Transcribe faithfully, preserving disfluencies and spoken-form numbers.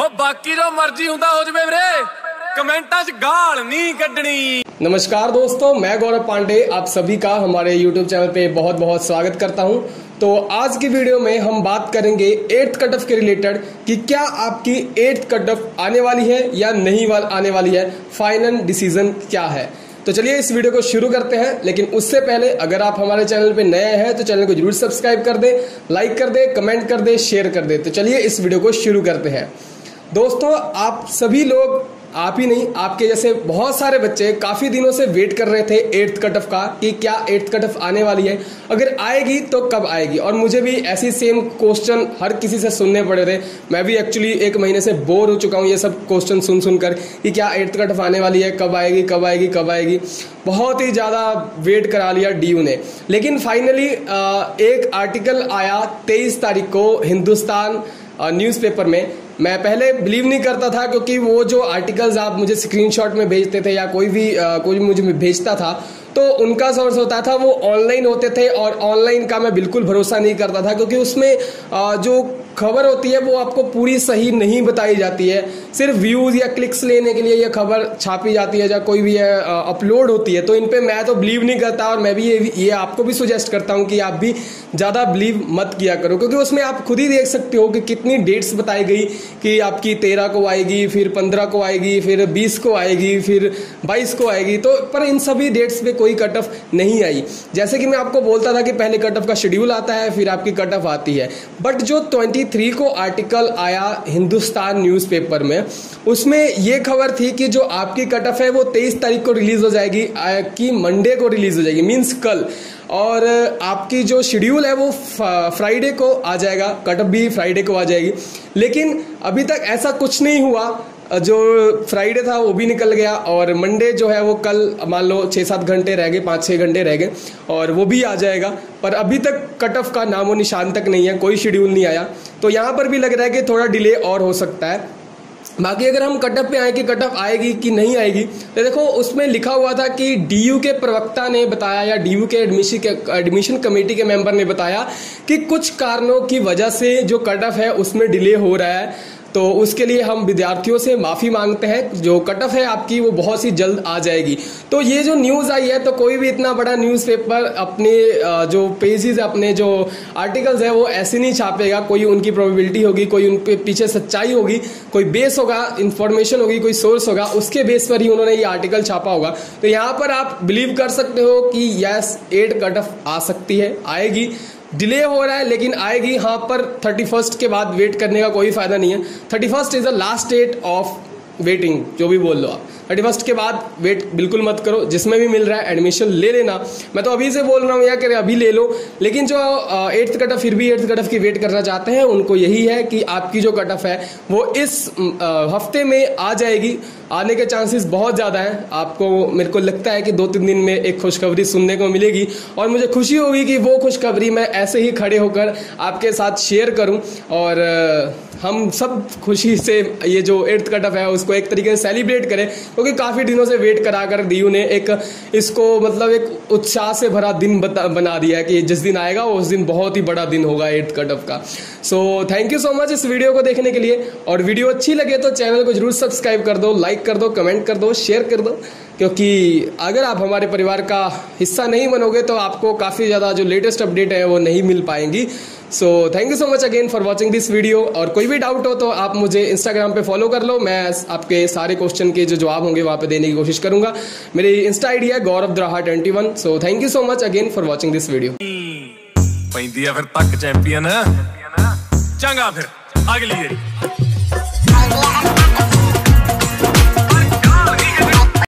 बाकी जो मर्जी हुंदा हो जवे वीरे, कमेंटां च गाल नहीं कड्डनी। नमस्कार दोस्तों, मैं गौरव पांडे आप सभी का हमारे यूट्यूब चैनल पे बहुत बहुत स्वागत करता हूं। तो आज की वीडियो में हम बात करेंगे एट्थ कट ऑफ के रिलेटेड कि क्या आपकी एट्थ कट ऑफ आने वाली है या नहीं आने वाली है, फाइनल डिसीजन क्या है। तो चलिए इस वीडियो को शुरू करते हैं, लेकिन उससे पहले अगर आप हमारे चैनल पे नए हैं तो चैनल को जरूर सब्सक्राइब कर दें, लाइक कर दें, कमेंट कर दें, शेयर कर दें। तो चलिए इस वीडियो को शुरू करते हैं। दोस्तों, आप सभी लोग, आप ही नहीं आपके जैसे बहुत सारे बच्चे काफी दिनों से वेट कर रहे थे एट्थ कट ऑफ का कि क्या एट्थ कट ऑफ आने वाली है, अगर आएगी तो कब आएगी। और मुझे भी ऐसी सेम क्वेश्चन हर किसी से सुनने पड़े थे। मैं भी एक्चुअली एक महीने से बोर हो चुका हूँ ये सब क्वेश्चन सुन सुनकर कि क्या एट्थ कट ऑफ आने वाली है, कब आएगी कब आएगी कब आएगी। बहुत ही ज्यादा वेट करा लिया डीयू ने, लेकिन फाइनली एक आर्टिकल आया तेईस तारीख को हिंदुस्तान न्यूज़पेपर में। मैं पहले बिलीव नहीं करता था क्योंकि वो जो आर्टिकल्स आप मुझे स्क्रीनशॉट में भेजते थे या कोई भी आ, कोई भी मुझे भेजता था तो उनका सोर्स होता था वो ऑनलाइन होते थे, और ऑनलाइन का मैं बिल्कुल भरोसा नहीं करता था क्योंकि उसमें आ, जो खबर होती है वो आपको पूरी सही नहीं बताई जाती है। सिर्फ व्यूज या क्लिक्स लेने के लिए ये खबर छापी जाती है या कोई भी अपलोड होती है, तो इन पे मैं तो बिलीव नहीं करता। और मैं भी ये, ये आपको भी सुजेस्ट करता हूँ कि आप भी ज़्यादा बिलीव मत किया करो, क्योंकि उसमें आप खुद ही देख सकते हो कि कितनी डेट्स बताई गई कि आपकी तेरह को आएगी, फिर पंद्रह को आएगी, फिर बीस को आएगी, फिर बाईस को आएगी। तो पर इन सभी डेट्स पे कोई कट ऑफ नहीं आई। जैसे कि मैं आपको बोलता था कि पहले कट ऑफ का शेड्यूल आता है, फिर आपकी कट ऑफ आती है। बट जो तेईस को आर्टिकल आया हिंदुस्तान न्यूज़पेपर में, उसमें यह खबर थी कि जो आपकी कट ऑफ है वो तेईस तारीख को रिलीज हो जाएगी, कि मंडे को रिलीज हो जाएगी, मींस कल। और आपकी जो शेड्यूल है वो फ्राइडे को आ जाएगा, कट ऑफ भी फ्राइडे को आ जाएगी। लेकिन अभी तक ऐसा कुछ नहीं हुआ। जो फ्राइडे था वो भी निकल गया और मंडे जो है वो कल मान लो छः सात घंटे रह गए, पाँच छः घंटे रह गए और वो भी आ जाएगा। पर अभी तक कट ऑफ का नामो निशान तक नहीं है, कोई शेड्यूल नहीं आया। तो यहाँ पर भी लग रहा है कि थोड़ा डिले और हो सकता है। बाकी अगर हम कट ऑफ पे आए कि कट ऑफ आएगी कि नहीं आएगी, तो देखो उसमें लिखा हुआ था कि डीयू के प्रवक्ता ने बताया या डीयू के एडमिशन के एडमिशन कमेटी के मेंबर ने बताया कि कुछ कारणों की वजह से जो कट ऑफ है उसमें डिले हो रहा है। तो उसके लिए हम विद्यार्थियों से माफ़ी मांगते हैं। जो कट ऑफ है आपकी वो बहुत ही जल्द आ जाएगी। तो ये जो न्यूज़ आई है, तो कोई भी इतना बड़ा न्यूज़पेपर अपने जो पेजेस अपने जो आर्टिकल्स है वो ऐसे नहीं छापेगा। कोई उनकी प्रोबेबिलिटी होगी, कोई उनके पीछे सच्चाई होगी, कोई बेस होगा, इंफॉर्मेशन होगी, कोई सोर्स होगा, उसके बेस पर ही उन्होंने ये आर्टिकल छापा होगा। तो यहाँ पर आप बिलीव कर सकते हो कि यस एट कट ऑफ आ सकती है, आएगी। डिले हो रहा है लेकिन आएगी। हाँ, पर थर्टी फर्स्ट के बाद वेट करने का कोई फायदा नहीं है। Thirty first is the last date of waiting, जो भी बोल लो आप। थर्टी फर्स्ट के बाद वेट बिल्कुल मत करो। जिसमें भी मिल रहा है एडमिशन ले लेना। मैं तो अभी से बोल रहा हूँ या कि अभी ले लो। लेकिन जो एट्थ कट ऑफ फिर भी एट्थ कट ऑफ की वेट करना चाहते हैं, उनको यही है कि आपकी जो कट ऑफ है वो इस हफ्ते में आ जाएगी। आने के चांसेस बहुत ज़्यादा हैं। आपको, मेरे को लगता है कि दो तीन दिन में एक खुशखबरी सुनने को मिलेगी और मुझे खुशी होगी कि वो खुशखबरी मैं ऐसे ही खड़े होकर आपके साथ शेयर करूं और हम सब खुशी से ये जो एट्थ कट ऑफ है उसको एक तरीके से सेलिब्रेट करें, क्योंकि काफ़ी दिनों से वेट करा कर डीयू ने एक इसको मतलब एक उत्साह से भरा दिन बता बना दिया है कि जिस दिन आएगा उस दिन बहुत ही बड़ा दिन होगा एट्थ कट ऑफ का। So thank you so much इस वीडियो को देखने के लिए। और वीडियो अच्छी लगे तो चैनल को जरूर सब्सक्राइब कर दो, लाइक कर दो, कमेंट कर दो, शेयर कर दो, क्योंकि अगर आप हमारे परिवार का हिस्सा नहीं बनोगे तो आपको काफ़ी ज़्यादा जो लेटेस्ट अपडेट है वो नहीं मिल पाएंगी। So thank you so much again for watching this video. और कोई भी डाउट हो तो आप मुझे इंस्टाग्राम पे फॉलो कर लो। मैं आपके सारे क्वेश्चन के जो जवाब होंगे वहाँ पे देने की कोशिश करूंगा। मेरी इंस्टा आई डी है गौरव द्राहा twenty one. So thank you so much again for watching this video. पैंदी है फिर तक चैंपियन, चंगा फिर अगली